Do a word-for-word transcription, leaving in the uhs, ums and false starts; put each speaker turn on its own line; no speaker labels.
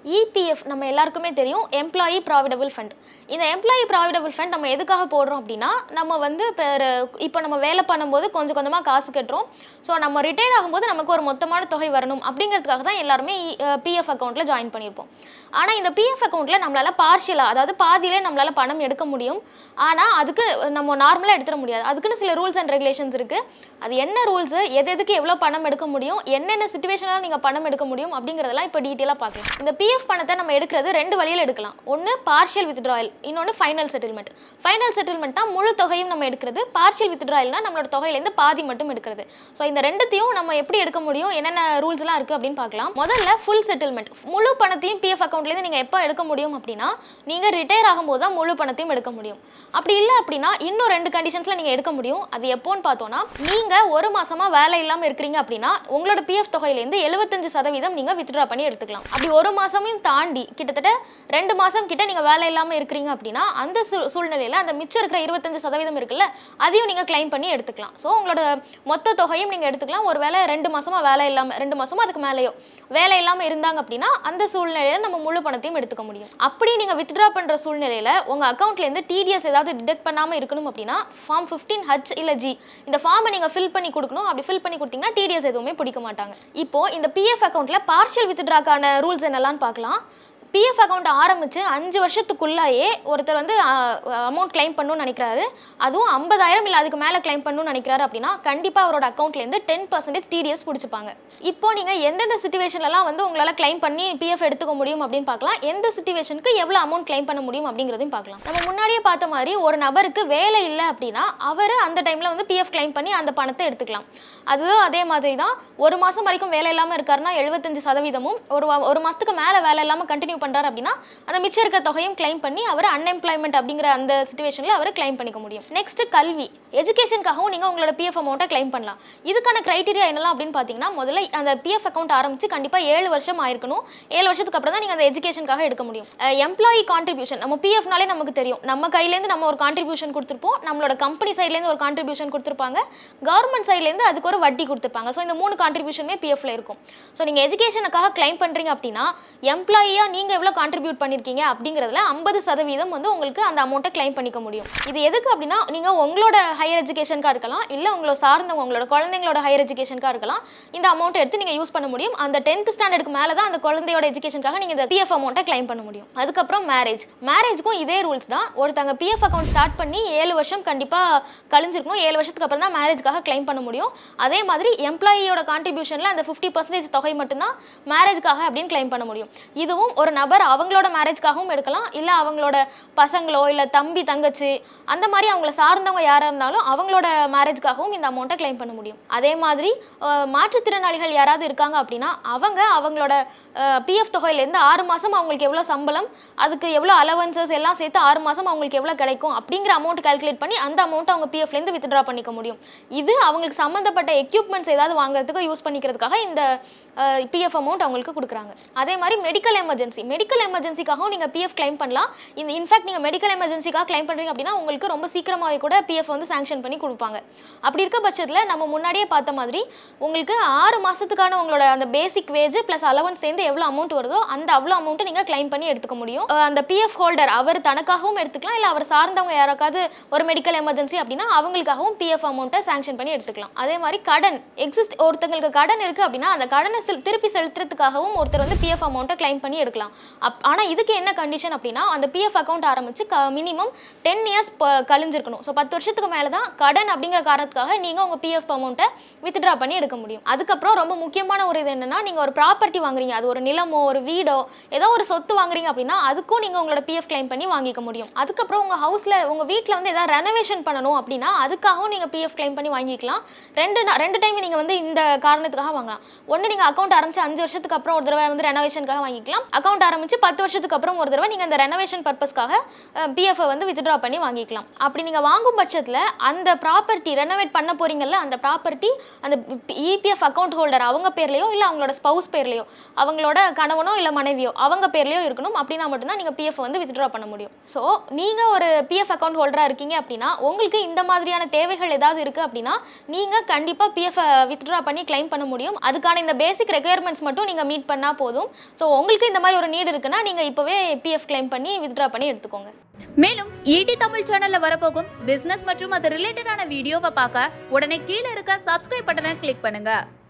E P F நம்ம எல்லாருக்குமே தெரியும் எம்ப்ளாயி ப்ராவிடபிள் ஃபண்ட். இந்த எம்ப்ளாயி ப்ராவிடபிள் ஃபண்ட் நம்ம எதுக்காக போடுறோம் அப்படின்னா, நம்ம வந்து இப்போ நம்ம வேலை பண்ணும்போது கொஞ்சம் கொஞ்சமாக காசு கட்டுறோம். ஸோ நம்ம ரிட்டையர் ஆகும்போது நமக்கு ஒரு மொத்தமான தொகை வரணும் அப்படிங்கிறதுக்காக தான் எல்லாருமே பிஎஃப் அக்கௌண்ட்டில் ஜாயின் பண்ணியிருப்போம். ஆனால் இந்த பிஎஃப் அக்கௌண்ட்டில் நம்மளால் பார்ஷியலாக, அதாவது பாதியிலே நம்மளால் பணம் எடுக்க முடியும். ஆனால் அதுக்கு நம்ம நார்மலாக எடுத்துட முடியாது. அதுக்குன்னு சில ரூல்ஸ் அண்ட் ரெகுலேஷன்ஸ் இருக்குது. அது என்ன ரூல்ஸு, எது எதுக்கு எவ்வளோ பணம் எடுக்க முடியும், என்னென்ன சிச்சுவேஷனாக நீங்கள் பணம் எடுக்க முடியும் அப்படிங்கிறதெல்லாம் இப்போ டீட்டெயிலாக பார்க்கலாம். இந்த பிஎஃப் பணத்தை நம்ம எடுக்கிறது ரெண்டு வழியில் எடுக்கலாம். ஒன்று பார்ஷியல் வித்ட்ராயல், இன்னொன்று ஃபைனல் செட்டில்மெண்ட். ஃபைனல் செட்டில்மெண்ட்னா முழு தொகையும் நம்ம எடுக்கிறது. பார்ஷியல் வித்ட்ராயல்னா நம்மளோட தொகையிலேருந்து பாதி மட்டும் எடுக்கிறது. ஸோ இந்த ரெண்டுத்தையும் நம்ம எப்படி எடுக்க முடியும், என்னென்ன ரூல்ஸ்லாம் இருக்குது அப்படின்னு பார்க்கலாம். முதல்ல ஃபுல் செட்டில்மெண்ட். முழு பணத்தையும் பிஎஃப் அக்கௌண்ட்லேருந்து நீங்கள் எப்போ எடுக்க முடியும் அப்படின்னா, நீங்கள் ரிட்டையர் ஆகும்போது தான் முழு பணத்தையும் எடுக்க முடியும். அப்படி இல்லை அப்படின்னா இன்னும் ரெண்டு கண்டிஷன்ஸில் நீங்கள் எடுக்க முடியும். அது எப்போன்னு பார்த்தோன்னா, நீங்கள் ஒரு மாசமாக வேலை இல்லாமல் இருக்கிறீங்க அப்படின்னா உங்களோட பிஎஃப் தொகையிலேருந்து எழுபத்தஞ்சு சதவீதம் நீங்கள் வித்ட்ரா பண்ணி எடுத்துக்கலாம். அப்படி ஒரு மாதமும் தாண்டி கிட்டத்தட்ட ரெண்டு மாதம் கிட்ட நீங்கள் வேலை இல்லாமல் இருக்கிறீங்க அப்படின்னா அந்த சூழ்நிலையில் அந்த மிச்சம் இருக்கிற இருபத்தஞ்சு சதவீதம் இருக்குல்ல, அதையும் நீங்கள் கிளைம் பண்ணி எடுத்துக்கலாம். ஸோ உங்களோட மொத்த தொகையும் நீங்கள் எடுத்துக்கலாம். ஒரு வேலை ரெண்டு மாசமாக வேலை இல்லாமல், ரெண்டு மாசமாக அதுக்கு மேலேயோ வேலை இல்லாமல் இருந்தாங்க அப்படின்னா அந்த சூழ்நிலையில் நம்ம முழு பணத்தையும் எடுத்துக்க முடியும். அப்படி நீங்கள் வித்ட்ரா பண்ணுற சூழ்நிலையில் உங்கள் அக்கௌண்ட்லேருந்து டிடிஎஸ் ஏதாவது டிடெக்ட் பண்ணாமல் இருக்கணும் அப்படின்னா ஃபார்ம் ஃபிஃப்டீன் ஹச் இல்லை ஜி இந்த ஃபார்மை நீங்கள் ஃபில் பண்ணி கொடுக்கணும். அப்படி ஃபில் பண்ணி கொடுத்தீங்கன்னா டிடிஎஸ் எதுவுமே பிடிக்க மாட்டாங்க. இப்போ இந்த பிஎஃப் அக்கௌண்ட்டில் பார்ஷியல் வித்ட்ராக்கான ரூல்ஸ் என்னெல்லாம் பார்க்கலாம். பிஎஃப் அக்கௌண்ட் ஆரம்பித்து அஞ்சு வருஷத்துக்குள்ளாயே ஒருத்தர் வந்து அமௌண்ட் கிளைம் பண்ணணும்னு நினைக்கிறாரு, அதுவும் ஐம்பதாயிரம் இல்லை அதுக்கு மேலே கிளைம் பண்ணணும்னு நினைக்கிறாரு அப்படின்னா கண்டிப்பாக அவரோட அக்கௌண்ட்லேருந்து டென் பர்சன்டேஜ் டிடிஎஸ் பிடிச்சிப்பாங்க. இப்போ நீங்கள் எந்தெந்த சிச்சுவேஷன்லாம் வந்து உங்களால் கிளைம் பண்ணி பிஎஃப் எடுத்துக்க முடியும் அப்படின்னு பார்க்கலாம். எந்த சிச்சுவேஷனுக்கு எவ்வளோ அமௌண்ட் கிளைம் பண்ண முடியும் அப்படிங்கிறதையும் பார்க்கலாம். நம்ம முன்னாடியே பார்த்த மாதிரி ஒரு நபருக்கு வேலை இல்லை அப்படின்னா அவர் அந்த டைமில் வந்து பிஎஃப் கிளைம் பண்ணி அந்த பணத்தை எடுத்துக்கலாம். அதுவும் அதே மாதிரி தான். ஒரு மாதம் வரைக்கும் வேலை இல்லாமல் இருக்காருன்னா எழுபத்தஞ்சு சதவீதமும், ஒரு ஒரு மாதத்துக்கு மேலே வேலை இல்லாமல் கண்டினியூ பண்றாரு அப்படின்னா அந்த மிச்சம் இருக்க தொகையும் கிளைம் பண்ணி அவர் அன்எம்ப்ளாய்மெண்ட் அப்படிங்கிற அந்த சிச்சுவேஷன்ல அவர் கிளைம் பண்ணிக்க முடியும். நெக்ஸ்ட் கல்வி, எஜுகேஷனுக்காகவும் நீங்க உங்களோட பிஎஃப் அமௌண்ட்டை கிளைம் பண்ணலாம். இதுக்கான கிரைட்டீரியா என்னலாம் அப்படின்னு பார்த்தீங்கன்னா, முதல்ல அந்த பிஎஃப் அக்கௌண்ட் ஆரம்பிச்சு கண்டிப்பாக ஏழு வருஷம் ஆயிருக்கணும். ஏழு வருஷத்துக்கு அப்புறம் தான் நீங்கள் அந்த எஜுகேஷனுக்காக எடுக்க முடியும். எம்ப்ளாயி கான்ட்ரிபியூஷன், நம்ம பிஎஃப்னாலே நமக்கு தெரியும், நம்ம கையிலேருந்து நம்ம ஒரு கான்ட்ரிபியூஷன் கொடுத்துருப்போம், நம்மளோட கம்பெனி சைட்லேருந்து ஒரு கான்ட்ரிபியூஷன் கொடுத்துருப்பாங்க, கவர்மெண்ட் சைட்லேருந்து அதுக்கு ஒரு வட்டி கொடுத்துருப்பாங்க. ஸோ இந்த மூணு கான்ட்ரிபியூஷனுமே பிஎஃப்ல இருக்கும். ஸோ நீங்கள் எஜுகேஷனுக்காக கிளைம் பண்ணுறீங்க அப்படின்னா எம்ப்ளாயியா நீங்கள் எவ்வளோ கான்ட்ரிபியூட் பண்ணியிருக்கீங்க அப்படிங்கிறதுல ஐம்பது சதவீதம் வந்து உங்களுக்கு அந்த அமௌண்ட்டை கிளைம் பண்ணிக்க முடியும். இது எதுக்கு அப்படின்னா, நீங்கள் உங்களோட ஹையர் எஜுகேஷனுக்காக இருக்கலாம், இல்லை உங்களோட சார்ந்தவங்க உங்களோட குழந்தைங்களோட ஹையர் எஜுகேஷனுக்காக இருக்கலாம். இந்த அமௌண்ட்டை எடுத்து நீங்கள் யூஸ் பண்ண முடியும். அந்த டென்த் ஸ்டாண்டர்டுக்கு மேலே தான் அந்த குழந்தையோட எஜுகேஷனுக்காக நீங்கள் இந்த பிஎஃப் அமௌண்ட்டை கிளைம் பண்ண முடியும். அதுக்கப்புறம் மேரேஜ், மேரேஜ்க்கும் இதே ரூல்ஸ் தான். ஒருத்தங்க பிஎஃப் அக்கௌண்ட் ஸ்டார்ட் பண்ணி ஏழு வருஷம் கண்டிப்பாக கழிஞ்சிருக்கணும். ஏழு வருஷத்துக்கு அப்புறம் தான் மேரேஜ்க்காக கிளைம் பண்ண முடியும். அதே மாதிரி எம்ப்ளாயியோட கான்ட்ரிபியூஷனில் அந்த ஃபிஃப்டி பர்சன்டேஜ் தொகை மட்டும்தான் மேரேஜ்க்காக அப்படின்னு கிளைம் பண்ண முடியும். இதுவும் ஒரு நபர் அவங்களோட மேரேஜ்க்காகவும் எடுக்கலாம், இல்லை அவங்களோட பசங்களோ இல்லை தம்பி தங்கச்சி அந்த மாதிரி அவங்கள சார்ந்தவங்க யாராக இருந்தாலும் அவங்களோட மேரேஜ்க்காகவும் இந்த அமௌண்ட்டை கிளைம் பண்ண முடியும். அதே மாதிரி மாற்றுத்திறனாளிகள் யாராவது இருக்காங்க அப்படின்னா அவங்க அவங்களோட பிஎஃப் தொகையிலேருந்து ஆறு மாதம் அவங்களுக்கு எவ்வளோ சம்பளம், அதுக்கு எவ்வளோ அலவன்சஸ் எல்லாம் சேர்த்து ஆறு மாதம் அவங்களுக்கு எவ்வளோ கிடைக்கும் அப்படிங்கிற அமௌண்ட் கால்குலேட் பண்ணி அந்த அமௌண்ட்டை அவங்க பிஎஃப்லேருந்து வித்ட்ரா பண்ணிக்க முடியும். இது அவங்களுக்கு சம்மந்தப்பட்ட எக்யூப்மெண்ட்ஸ் ஏதாவது வாங்குறதுக்கு யூஸ் பண்ணிக்கிறதுக்காக இந்த பிஎஃப் அமௌண்ட் அவங்களுக்கு கொடுக்குறாங்க. அதே மாதிரி மெடிக்கல் எமர்ஜென்சி, மெடிக்கல் எமர்ஜென்சிக்காகவும் நீங்கள் பிஎஃப் கிளைம் பண்ணலாம். இந்த இன்ஃபேக்ட் நீங்கள் மெடிக்கல் எமர்ஜென்சிக்காக கிளைம் பண்ணுறீங்க அப்படின்னா உங்களுக்கு ரொம்ப சீக்கிரமாகவே கூட பிஎஃப் வந்து சாங்ஷன் பண்ணி கொடுப்பாங்க. அப்படி இருக்க பட்சத்தில் நம்ம முன்னாடியே பார்த்த மாதிரி உங்களுக்கு ஆறு மாதத்துக்கான உங்களோட அந்த பேசிக் வேஜ் ப்ளஸ் அலவன்ஸ் சேர்ந்து எவ்வளோ அமௌண்ட் வருதோ அந்த அவ்வளோ அமௌண்ட்டை நீங்கள் கிளைம் பண்ணி எடுத்துக்க முடியும். அந்த பிஎஃப் ஹோல்டர் அவர் தனக்காகவும் எடுத்துக்கலாம், இல்லை அவர் சார்ந்தவங்க யாராவது ஒரு மெடிக்கல் எமர்ஜென்சி அப்படின்னா அவங்களுக்காகவும் பிஎஃப் அமௌண்ட்டை சாங்ஷன் பண்ணி எடுத்துக்கலாம். அதே மாதிரி கடன் எக்ஸிஸ்ட், ஒருத்தங்களுக்கு கடன் இருக்குது அப்படின்னா அந்த கடனை திருப்பி செலுத்துறதுக்காகவும் ஒருத்தர் வந்து பிஎஃப் அமௌண்ட்டை கிளைம் பண்ணி எடுக்கலாம். அப் ஆனால் இதுக்கு என்ன கண்டிஷன் அப்படின்னா, அந்த பிஎஃப் அக்கௌண்ட் ஆரம்பிச்சு க மினிமம் டென் இயர்ஸ் கழிஞ்சிருக்கணும். ஸோ பத்து வருஷத்துக்கு மேலே தான் கடன் அப்படிங்கிற காரணத்துக்காக நீங்கள் உங்கள் பிஎஃப் அமௌண்ட்டை வித்ட்ரா பண்ணி எடுக்க முடியும். அதுக்கப்புறம் ரொம்ப முக்கியமான ஒரு இது என்னன்னா, நீங்கள் ஒரு ப்ராப்பர்ட்டி வாங்குறீங்க, அது ஒரு நிலமோ ஒரு வீடோ ஏதோ ஒரு சொத்து வாங்குறீங்க அப்படின்னா அதுக்கும் நீங்கள் உங்களோட பிஎஃப் கிளைம் பண்ணி வாங்கிக்க முடியும். அதுக்கப்புறம் உங்கள் ஹவுஸில் உங்கள் வீட்டில் வந்து ஏதாவது ரெனோவேஷன் பண்ணணும் அப்படின்னா அதுக்காகவும் நீங்கள் பிஎஃப் கிளைம் பண்ணி வாங்கிக்கலாம். ரெண்டு ரெண்டு டைம் நீங்கள் வந்து இந்த காரணத்துக்காக வாங்கலாம். ஒன்று நீங்கள் அக்கௌண்ட் ஆரம்பிச்சு அஞ்சு வருஷத்துக்கு அப்புறம் ஒரு தடவை வந்து ரெனோவேஷனுக்காக வாங்கிக்கலாம். அக்கௌண்ட் ஆரம்பிச்சு பத்து வருஷத்துக்கு அப்புறம் ஒரு தடவை நீங்கள் அந்த ரெனோவேஷன் பர்பஸ்க்காக பிஎஃப் வந்து வித்ட்ரா பண்ணி வாங்கிக்கலாம். அப்படி நீங்கள் வாங்கும் பட்சத்தில் அந்த ப்ராப்பர்ட்டி ரெனோவேட் பண்ண போறீங்கல்ல அந்த ப்ராப்பர்ட்டி அந்த இபிஎஃப் அக்கௌண்ட் ஹோல்டர் அவங்க பேர்லையோ இல்லை அவங்களோட ஸ்பவுஸ் பேர்லையோ அவங்களோட கணவனோ இல்லை மனைவியோ அவங்க பேர்லையோ இருக்கணும். அப்படின்னா மட்டும்தான் நீங்கள் பிஎஃப் வந்து வித்ட்ரா பண்ண முடியும். ஸோ நீங்கள் ஒரு பிஎஃப் அக்கௌண்ட் ஹோல்டராக இருக்கீங்க அப்படின்னா உங்களுக்கு இந்த மாதிரியான தேவைகள் ஏதாவது இருக்குது அப்படின்னா நீங்கள் கண்டிப்பாக பிஎஃப் வித்ட்ரா பண்ணி கிளைம் பண்ண முடியும். அதுக்கான இந்த பேசிக் ரெக்யர்மெண்ட்ஸ் மட்டும் நீங்கள் மீட் பண்ணால் போதும். ஸோ உங்களுக்கு இந்த மாதிரி ஒரு நீடு இருக்குன்னா நீங்கள் இப்போவே பிஎஃப் கிளைம் பண்ணி வித்ட்ரா பண்ணி எடுத்துக்கோங்க.
மேலும் ஈடி தமிழ் சேனல்ல வரப்போகும் பிசினஸ் மற்றும் அது ரிலேட்டடான வீடியோவை பார்க்க உடனே கீழே இருக்க சப்ஸ்கிரைப் பட்டனை கிளிக் பண்ணுங்க.